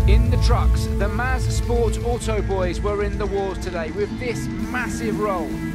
In the trucks, the Maz Sport Auto Boys were in the wars today with this massive roll.